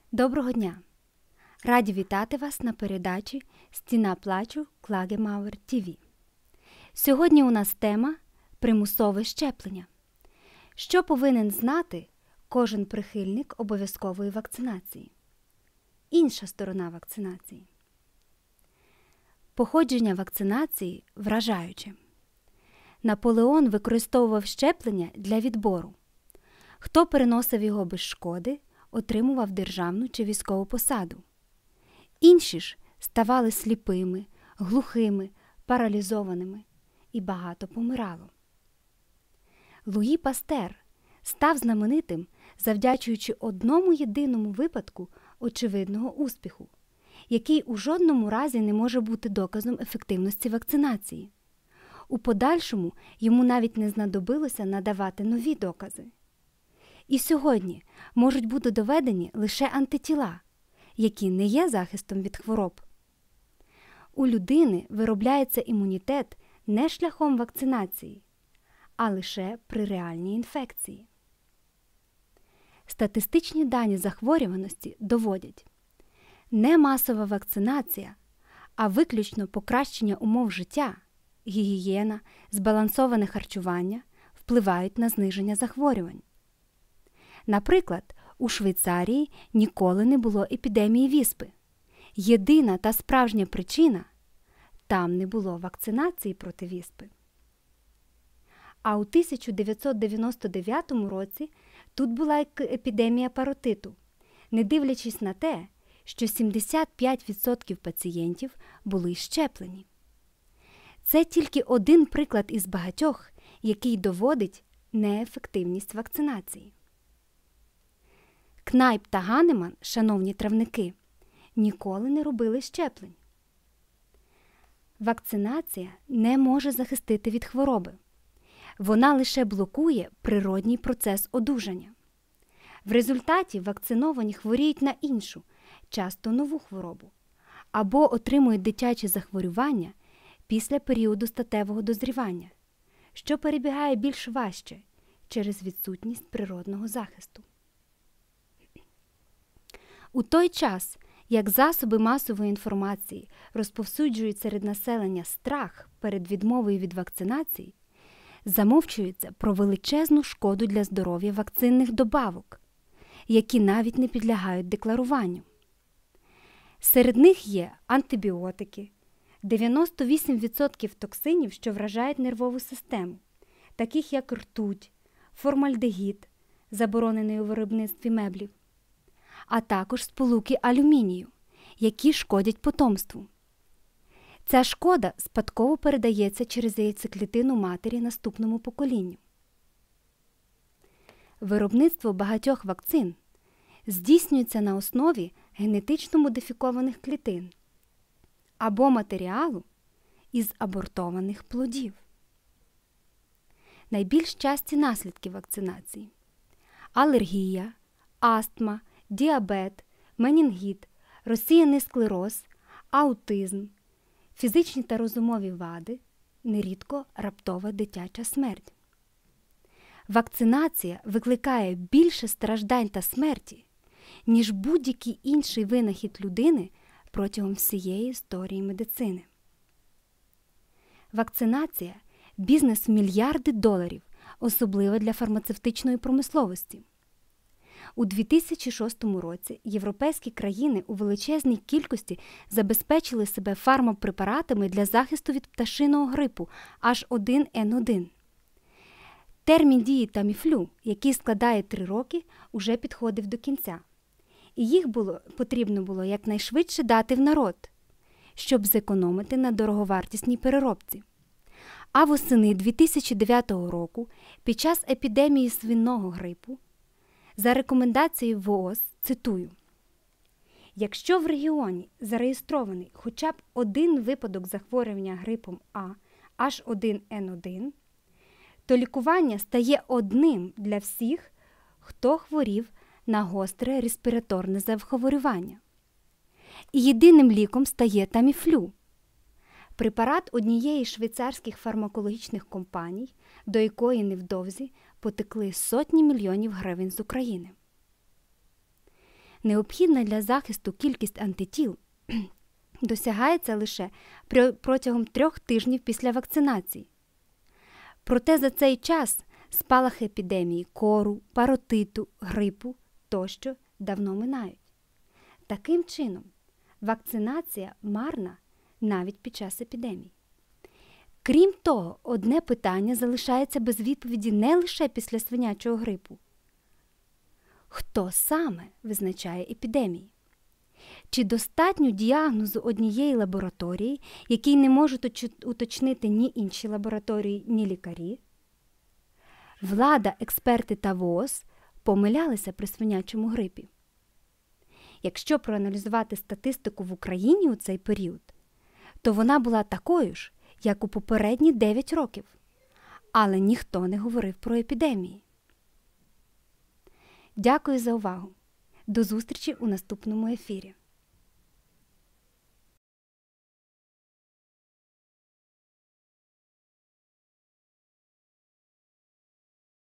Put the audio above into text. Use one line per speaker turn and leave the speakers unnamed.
Доброго дня! Раді вітати вас на передачі «Стіна плачу» Klagemauer ТВ. Сьогодні у нас тема «Примусове щеплення». Що повинен знати кожен прихильник обов'язкової вакцинації? Інша сторона вакцинації. Походження вакцинації вражаюче. Наполеон використовував щеплення для відбору. Хто переносив його без шкоди, отримував державну чи військову посаду. Інші ж ставали сліпими, глухими, паралізованими і багато помирало. Луї Пастер став знаменитим, завдячуючи одному єдиному випадку очевидного успіху, який у жодному разі не може бути доказом ефективності вакцинації. У подальшому йому навіть не знадобилося надавати нові докази. І сьогодні можуть бути доведені лише антитіла, які не є захистом від хвороб. У людини виробляється імунітет не шляхом вакцинації, а лише при реальній інфекції. Статистичні дані захворюваності доводять, не масова вакцинація, а виключно покращення умов життя, гігієна, збалансоване харчування впливають на зниження захворювань. Наприклад, у Швейцарії ніколи не було епідемії віспи. Єдина та справжня причина – там не було вакцинації проти віспи. А у 1999 році тут була епідемія паротиту, не дивлячись на те, що 75% пацієнтів були щеплені. Це тільки один приклад із багатьох, який доводить неефективність вакцинації. Кнайп та Ганеман, шановні травники, ніколи не робили щеплень. Вакцинація не може захистити від хвороби. Вона лише блокує природній процес одужання. В результаті вакциновані хворіють на іншу, часто нову хворобу, або отримують дитячі захворювання після періоду статевого дозрівання, що перебігає більш важче через відсутність природного захисту. У той час, як засоби масової інформації розповсюджують серед населення страх перед відмовою від вакцинації, замовчується про величезну шкоду для здоров'я вакцинних добавок, які навіть не підлягають декларуванню. Серед них є антибіотики, 98% токсинів, що вражають нервову систему, таких як ртуть, формальдегід, заборонений у виробництві меблів, а також сполуки алюмінію, які шкодять потомству. Ця шкода спадково передається через яйцеклітину матері наступному поколінню. Виробництво багатьох вакцин здійснюється на основі генетично модифікованих клітин або матеріалу із абортованих плодів. Найбільш часті наслідки вакцинації – алергія, астма, діабет, менінгіт, розсіяний склероз, аутизм, фізичні та розумові вади, нерідко раптова дитяча смерть. Вакцинація викликає більше страждань та смерті, ніж будь-який інший винахід людини протягом всієї історії медицини. Вакцинація – бізнес в мільярди доларів, особливо для фармацевтичної промисловості. У 2006 році європейські країни у величезній кількості забезпечили себе фармапрепаратами для захисту від пташиного грипу H1N1. Термін дії таміфлю, який складає 3 роки, уже підходив до кінця. І їх потрібно було якнайшвидше дати в народ, щоб зекономити на дороговартісній переробці. А восени 2009 року, під час епідемії свиного грипу, за рекомендацією ВООЗ, цитую, «Якщо в регіоні зареєстрований хоча б один випадок захворювання грипом А H1N1, то лікування стає одним для всіх, хто хворів на гостре респіраторне захворювання. І єдиним ліком стає таміфлю – препарат однієї з швейцарських фармакологічних компаній, до якої невдовзі потекли сотні мільйонів гривень з України. необхідна для захисту кількість антитіл досягається лише протягом 3 тижнів після вакцинації. Проте за цей час спалахи епідемії кору, паротиту, грипу тощо давно минають. Таким чином, вакцинація марна навіть під час епідемії. Крім того, одне питання залишається без відповіді не лише після свинячого грипу. Хто саме визначає епідемії? Чи достатньо діагнозу однієї лабораторії, який не можуть уточнити ні інші лабораторії, ні лікарі? Влада, експерти та ВООЗ помилялися при свинячому грипі. Якщо проаналізувати статистику в Україні у цей період, то вона була такою ж, як у попередні 9 років. Але ніхто не говорив про епідемії. Дякую за увагу. До зустрічі у наступному ефірі.